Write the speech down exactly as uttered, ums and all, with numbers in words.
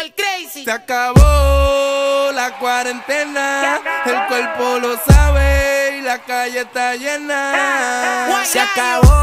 el crazy. Se acabó la cuarentena, el cuerpo lo sabe y la calle está llena. Se acabó